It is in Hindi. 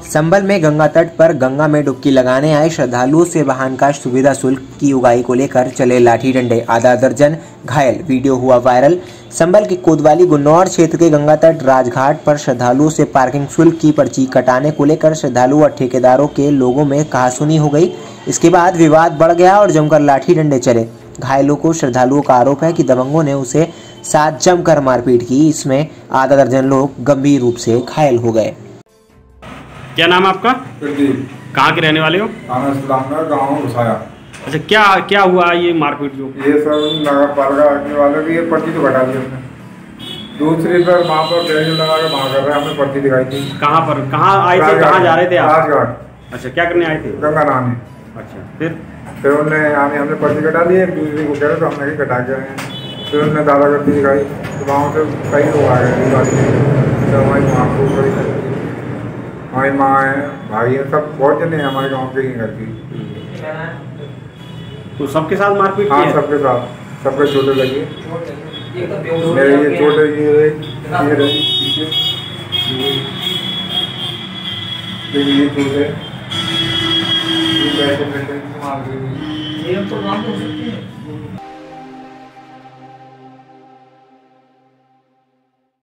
संभल में गंगा तट पर गंगा में डुबकी लगाने आए श्रद्धालुओं से वाहन का सुविधा शुल्क की उगाही को लेकर चले लाठी डंडे, आधा दर्जन घायल, वीडियो हुआ वायरल। संभल के कोतवाली गुन्नौर क्षेत्र के गंगा तट राजघाट पर श्रद्धालुओं से पार्किंग शुल्क की पर्ची कटाने को लेकर श्रद्धालु और ठेकेदारों के लोगों में कहासुनी हो गई। इसके बाद विवाद बढ़ गया और जमकर लाठी डंडे चले। घायलों को श्रद्धालुओं का आरोप है कि दबंगों ने उसे साथ जमकर मारपीट की। इसमें आधा दर्जन लोग गंभीर रूप से घायल हो गए। क्या नाम है आपका? प्रदीप। कहाँ के रहने वाले हो? गाँव घुसाया। अच्छा, क्या हुआ ये मारपीट? जो ये सब नगर पालिका रखने वालों की ये पर्ची तो घटा दी हमने। दूसरी पर वहाँ पर बैरियर लगा के वहाँ कर रहे हैं, हमने पर्ची दिखाई थी। कहाँ पर? कहाँ आए थे? कहाँ जा रहे थे आप? राजघाट। अच्छा, क्या करने आए थे? गंगा नहाने। अच्छा, फिर उन्होंने हमने पर्ची कटा ली। एक दूसरे को कह रहे तो हमने कटा के आए हैं। फिर उन्होंने दादागिरी दिखाई तो वहाँ से कई लोग आ गए। हमारी माँ है, भाई है, सब बहुत जने हैं हमारे गांव के ही घर की। तो सबके साथ मारपीट की? हाँ, सबके साथ, सबके चोटें लगी। मेरे ये चोटें ये चोटें